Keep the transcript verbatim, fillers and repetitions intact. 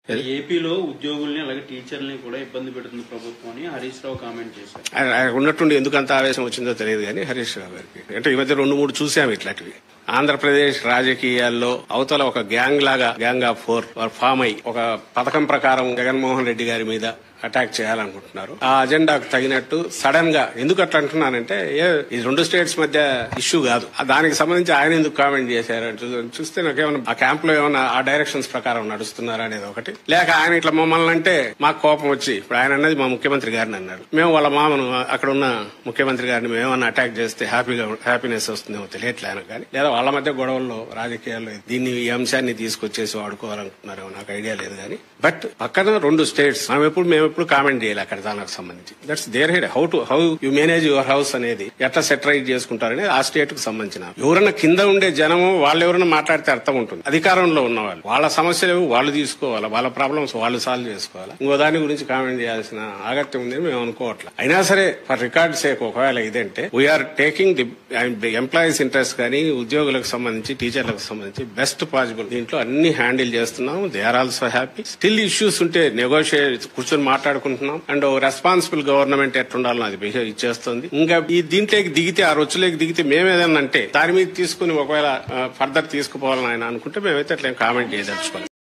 ఏపీలో ఉద్యోగుల్ని అలాగే టీచర్లని కూడా ఇబ్బంది పెడుతుంది ప్రభుత్వం అని హరీష్ రావు కామెంట్ చేశారు. ఉన్నట్టుండి ఎందుకంత ఆవేశం వచ్చిందో తెలియదు కానీ హరీష్ రావు గారికి అంటే ఈ మధ్య రెండు మూడు చూసాము ఇట్లాంటివి. ఆంధ్రప్రదేశ్ రాజకీయాల్లో అవతల ఒక గ్యాంగ్ లాగా గ్యాంగ్ ఆఫ్ ఫోర్ ఫామ్ అయి ఒక పథకం ప్రకారం జగన్మోహన్ రెడ్డి గారి మీద అటాక్ చేయాలనుకుంటున్నారు. ఆ అజెండాకు తగినట్టు సడన్ గా ఎందుకు అట్లా అంటున్నానంటే ఈ రెండు స్టేట్స్ మధ్య ఇష్యూ కాదు, దానికి సంబంధించి ఆయన ఎందుకు కామెంట్ చేశారు చూస్తే నాకేమన్నా ఆ క్యాంప్ లో ఏమన్నా ఆ డైరెక్షన్స్ ప్రకారం నడుస్తున్నారా అనేది ఒకటి, లేక ఆయన ఇట్లా మమ్మల్ని అంటే మాకు కోపం వచ్చి ఇప్పుడు ఆయన అన్నది మా ముఖ్యమంత్రి గారిని అన్నారు, మేము వాళ్ళ మామను అక్కడ ఉన్న ముఖ్యమంత్రి గారిని మేమన్నా అటాక్ చేస్తే హ్యాపీగా హ్యాపీనెస్ వస్తుందేమో తెలియట్లే ఆయన కానీ, లేదా వాళ్ళ మధ్య గొడవల్లో రాజకీయాల్లో దీన్ని ఈ అంశాన్ని తీసుకొచ్చేసి వాడుకోవాలనుకుంటున్నారేమో నాకు ఐడియా లేదు కానీ, బట్ పక్కన రెండు స్టేట్స్ మనం ఎప్పుడు మేము ఎప్పుడు కామెంట్ చేయాలి అక్కడ దానికి సంబంధించి. That's there head how to how you manage your house అనేది ఎట్లా సెటరైజ్ చేసుకుంటారనేది ఆ స్టేట్ కు సంబంధించిన. ఎవరైనా కింద ఉండే జనము వాళ్ళు ఎవరైనా మాట్లాడితే అర్థం ఉంటుంది. అధికారంలో ఉన్న వాళ్ళు వాళ్ళ సమస్యలు వాళ్ళు తీసుకోవాలా, వాళ్ళ ప్రాబ్లమ్స్ వాళ్ళు సాల్వ్ చేసుకోవాలా. ఇంకో దాని గురించి కామెంట్ చేయాల్సిన ఆగత్యం ఉందని మేము అనుకోవట్లేదు. అయినా సరే ఫర్ రికార్డ్ సేక్ ఒకవేళ ఇదంటే we are taking the employees interest కానీ ఉద్యోగులకు సంబంధించి టీచర్లకు సంబంధించి బెస్ట్ పాసిబుల్ దీంట్లో అన్ని హ్యాండిల్ చేస్తున్నాం. They are also happy. Still issues ఉంటే నెగోషియేట్ కూర్చొని మాట్లాడుకుంటున్నాం. అండ్ రెస్పాన్సిబుల్ గవర్నమెంట్ ఎట్లుండాలో అది బిహేవ్ ఇచ్చేస్తుంది. ఇంకా ఈ దీంట్లోకి దిగితే ఆ రొచ్చులోకి దిగితే మేమేదన్నా అంటే దాని మీద తీసుకుని ఒకవేళ ఫర్దర్ తీసుకుపోవాలని ఆయన అనుకుంటే మేమైతే అట్లా కామెంట్ చేయదలుచుకోవాలి.